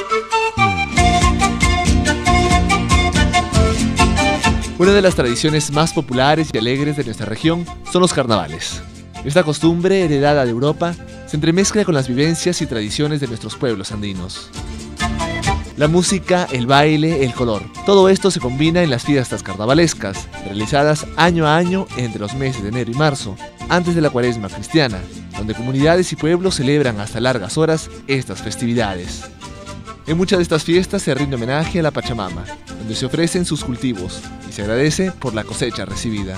Una de las tradiciones más populares y alegres de nuestra región son los carnavales. Esta costumbre, heredada de Europa, se entremezcla con las vivencias y tradiciones de nuestros pueblos andinos. La música, el baile, el color, todo esto se combina en las fiestas carnavalescas, realizadas año a año entre los meses de enero y marzo, antes de la Cuaresma cristiana, donde comunidades y pueblos celebran hasta largas horas estas festividades. En muchas de estas fiestas se rinde homenaje a la Pachamama, donde se ofrecen sus cultivos y se agradece por la cosecha recibida.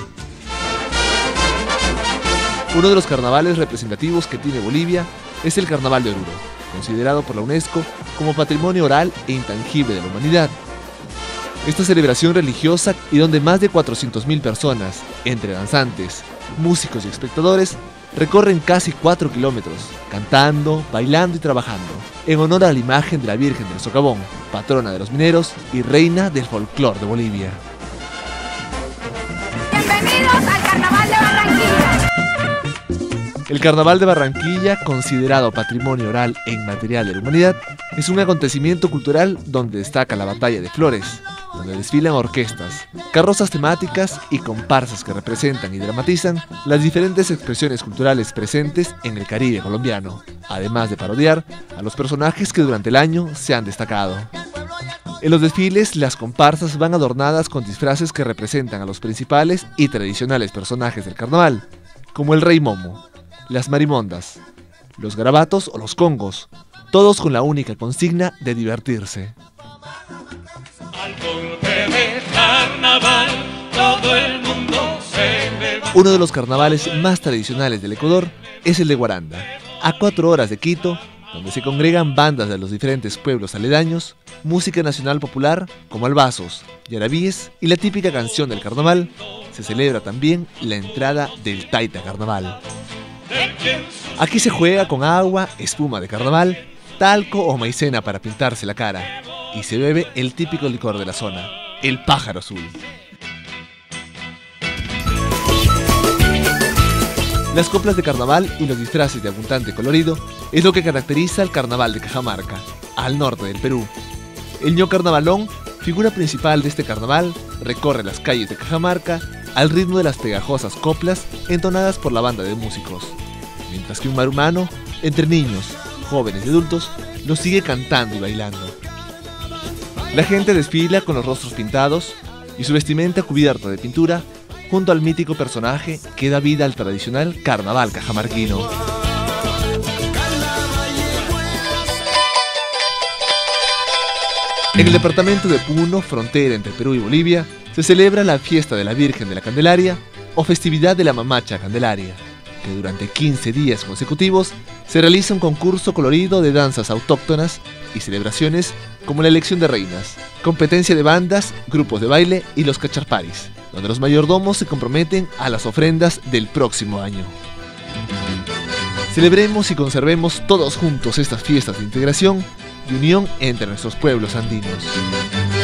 Uno de los carnavales representativos que tiene Bolivia es el Carnaval de Oruro, considerado por la UNESCO como Patrimonio Oral e Intangible de la Humanidad. Esta celebración religiosa y donde más de 400.000 personas, entre danzantes, músicos y espectadores, recorren casi 4 kilómetros, cantando, bailando y trabajando, en honor a la imagen de la Virgen del Socavón, patrona de los mineros y reina del folclore de Bolivia. Bienvenidos al Carnaval de Barranquilla. El Carnaval de Barranquilla, considerado Patrimonio Oral e Inmaterial de la Humanidad, es un acontecimiento cultural donde destaca la Batalla de Flores, donde desfilan orquestas, carrozas temáticas y comparsas que representan y dramatizan las diferentes expresiones culturales presentes en el Caribe colombiano, además de parodiar a los personajes que durante el año se han destacado. En los desfiles, las comparsas van adornadas con disfraces que representan a los principales y tradicionales personajes del carnaval, como el Rey Momo, las marimondas, los garabatos o los congos, todos con la única consigna de divertirse. Uno de los carnavales más tradicionales del Ecuador es el de Guaranda, a 4 horas de Quito, donde se congregan bandas de los diferentes pueblos aledaños, música nacional popular como albazos, yarabíes y la típica canción del carnaval. Se celebra también la entrada del Taita Carnaval. Aquí se juega con agua, espuma de carnaval, talco o maicena para pintarse la cara, y se bebe el típico licor de la zona, el pájaro azul. Las coplas de carnaval y los disfraces de abundante colorido es lo que caracteriza al carnaval de Cajamarca, al norte del Perú. El ño carnavalón, figura principal de este carnaval, recorre las calles de Cajamarca al ritmo de las pegajosas coplas entonadas por la banda de músicos, mientras que un marumano, entre niños, jóvenes y adultos, lo sigue cantando y bailando. La gente desfila con los rostros pintados y su vestimenta cubierta de pintura, junto al mítico personaje que da vida al tradicional carnaval cajamarquino. En el departamento de Puno, frontera entre Perú y Bolivia, se celebra la fiesta de la Virgen de la Candelaria o festividad de la Mamacha Candelaria, que durante 15 días consecutivos se realiza un concurso colorido de danzas autóctonas y celebraciones como la elección de reinas, competencia de bandas, grupos de baile y los cacharparis, donde los mayordomos se comprometen a las ofrendas del próximo año. Celebremos y conservemos todos juntos estas fiestas de integración y unión entre nuestros pueblos andinos.